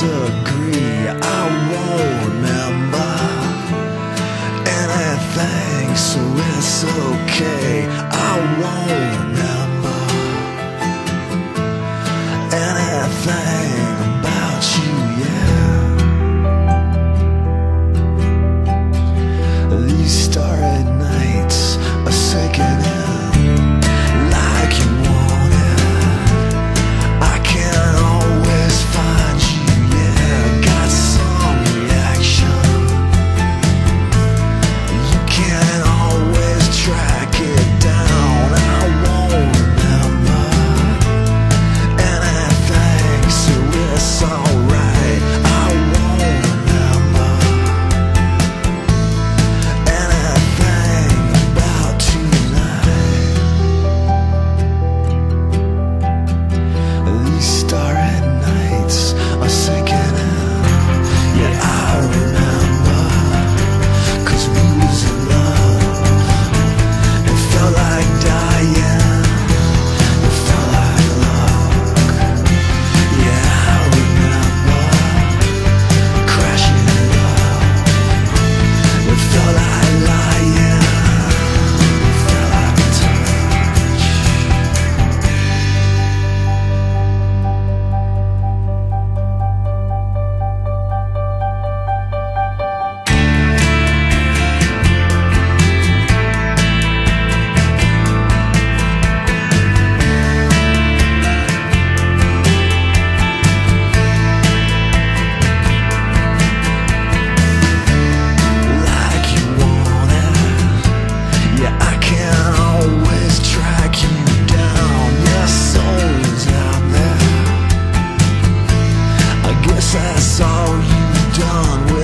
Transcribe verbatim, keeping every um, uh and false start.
disagree. I won't remember anything, so it's okay. I won't remember anything about you, yeah. These starry nights are sinking in like you want it. I can't always find you, yeah. Got some reaction. You can't always track it down. I won't remember anything, so it's alright. I won't remember anything about tonight. These starry nights are sinking in. Yeah, I remember, 'cause we was in love. It felt like dying. It felt like luck. Yeah, I remember crashing in love. It felt like lying. It felt like a touch. Like you want it. Yeah, I can't always track you down. Your soul's out there. I guess that's all you've done with